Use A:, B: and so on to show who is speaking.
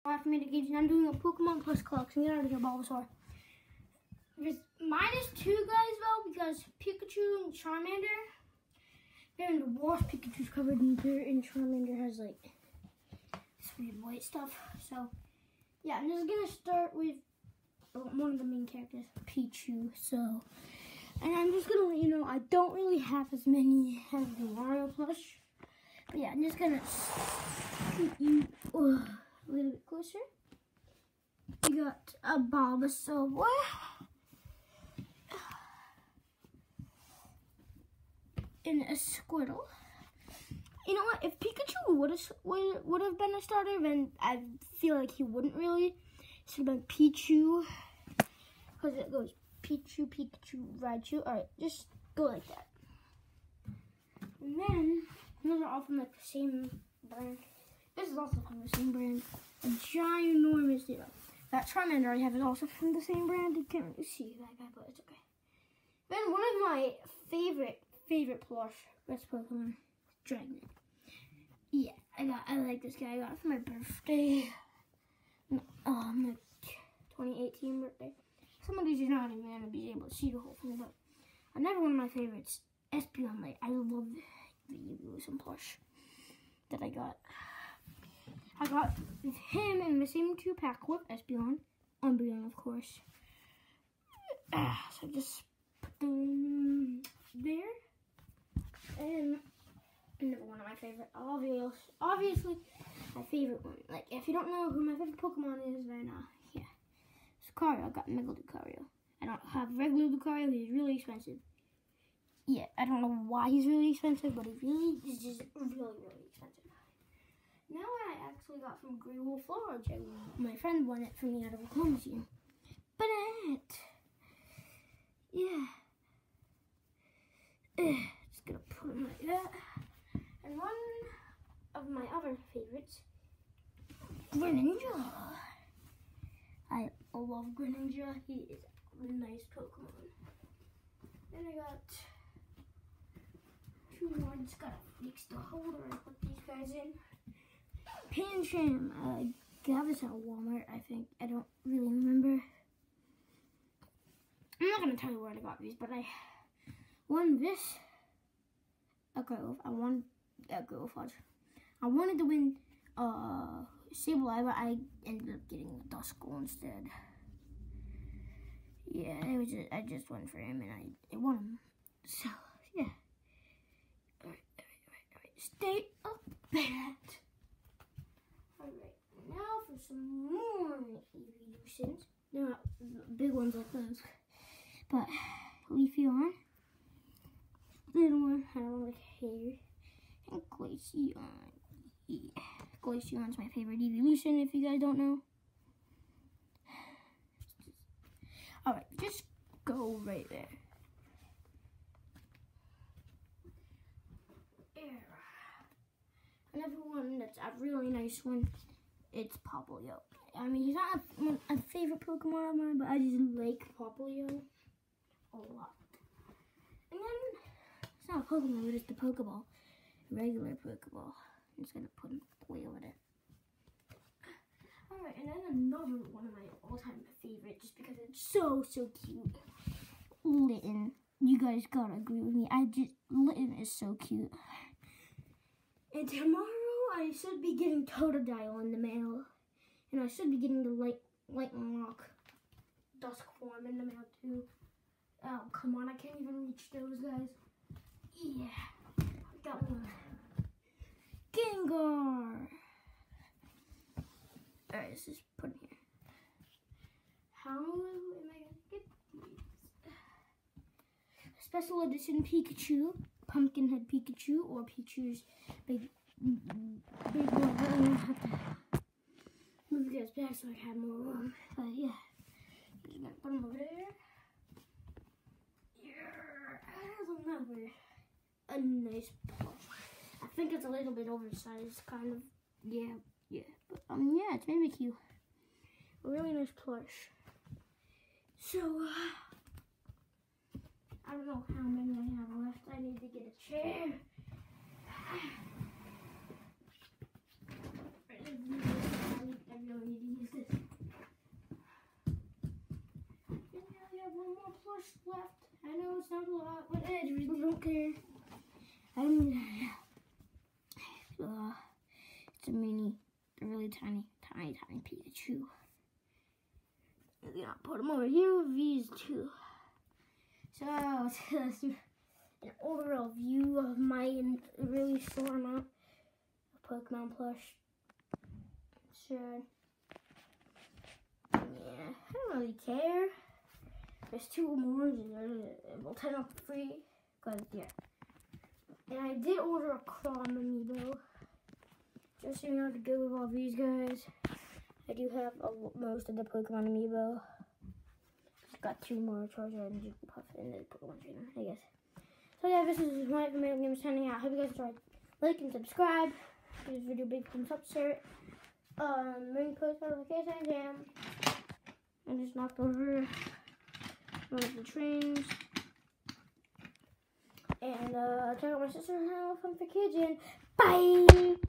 A: For me to gauge, and I'm doing a Pokemon Plus collection. Get out of here, Bulbasaur. There's -2 guys though, because Pikachu and Charmander, they're in the wash. Pikachu's covered in dirt, and Charmander has like this weird white stuff. So yeah, I'm just gonna start with one of the main characters, Pichu. So, and I'm just gonna let you know I don't really have as many as the Mario plush, but yeah, I'm just gonna scoot you a little bit closer. We got a Bulbasaur. And a Squirtle. You know what? If Pikachu would have been a starter, then I feel like he wouldn't really. It should have been Pichu, because it goes Pichu, Pikachu, Raichu. All right, just go like that. And then those are all from like the same brand. This is also from the same brand. A ginormous deal. That Charmander I have is also from the same brand. You can't really see that guy, but it's okay. Then one of my favorite plush, best Pokemon, Dragonite. Yeah, I like this guy. I got it for my birthday. My 2018 birthday. Some of these you're not even gonna be able to see the whole thing, but another one of my favorites, Espeon Light. I love the Evolution plush that I got. I got him in the same 2-pack with Espeon, Umbreon, of course. So just put them there. And another one of my favorite, obviously my favorite one. Like, if you don't know who my favorite Pokemon is, then yeah, it's Lucario. I got Mega Lucario. I don't have regular Lucario. He's really expensive. Yeah, I don't know why he's really expensive, but he really is just really expensive. Now I actually got from Great Wolf Lodge. My friend won it for me out of a clone museum. But yeah. Just gonna put him like that. And one of my other favorites, Greninja. I love Greninja. He is a nice Pokemon. Then I got 2 more. Just gotta fix the holder and put these guys in. Pancham. I got this at Walmart, I think. I don't really remember. I'm not gonna tell you where I got these, but I won this. I won a Grove Lodge. I wanted to win Sableye, but I ended up getting a Duskull instead. Yeah, I just went for him and I won him. So yeah. Alright. Stay up that. Alright, now for some more evolutions. They're not big ones like those, but Leafeon. Little one, I don't like hair. And Glaceon. Yeah. Glaceon's my favorite evolution, if you guys don't know. Alright, just go right there. Another one that's a really nice one, it's Popplio. I mean, he's not a favorite Pokemon of mine, but I just like Popplio a lot. And then, it's not a Pokemon, but it's the Pokeball. Regular Pokeball. I'm just gonna put him way over there. Alright, and then another one of my all-time favorite, just because it's so cute. Litten. You guys gotta agree with me. Litten is so cute. And tomorrow I should be getting Totodile in the mail. And I should be getting the Light and Rock Duskform in the mail too. Oh, come on, I can't even reach those guys. Yeah, I got one. Gengar. Alright, let's just put it here. How am I gonna get these? Special edition Pikachu, Pumpkinhead Pikachu, or Pichu's big one. I'm gonna have to move you guys back so I have more room. But yeah, I'm just gonna put them over there. Yeah, a nice plush. I think it's a little bit oversized, kind of. Yeah. But yeah, it's very cute. A really nice plush. So I don't know how many I have left. I need to get a chair. I really need left. I know it's not a lot, but I really don't care. And it's a really tiny Pikachu. I'm gonna put him over here with these two. So let's do an overall view of my really short amount of Pokemon plush. Sure. Yeah, I don't really care. There's 2 more, well, 10 off free, because, yeah. And I did order a Crom amiibo, just so you know how to go with all these guys. I do have most of the Pokemon amiibo. Just got 2 more, Charizard and Jigglypuff in the Pokemon trainer, I guess. So yeah, this is my Game signing out. Hope you guys enjoyed. Like and subscribe. Give this video a big thumbs up, share it. Ring post notification, jam. I just knocked over one of the trains. And check out my sister's channel, Fun for Kids, and bye!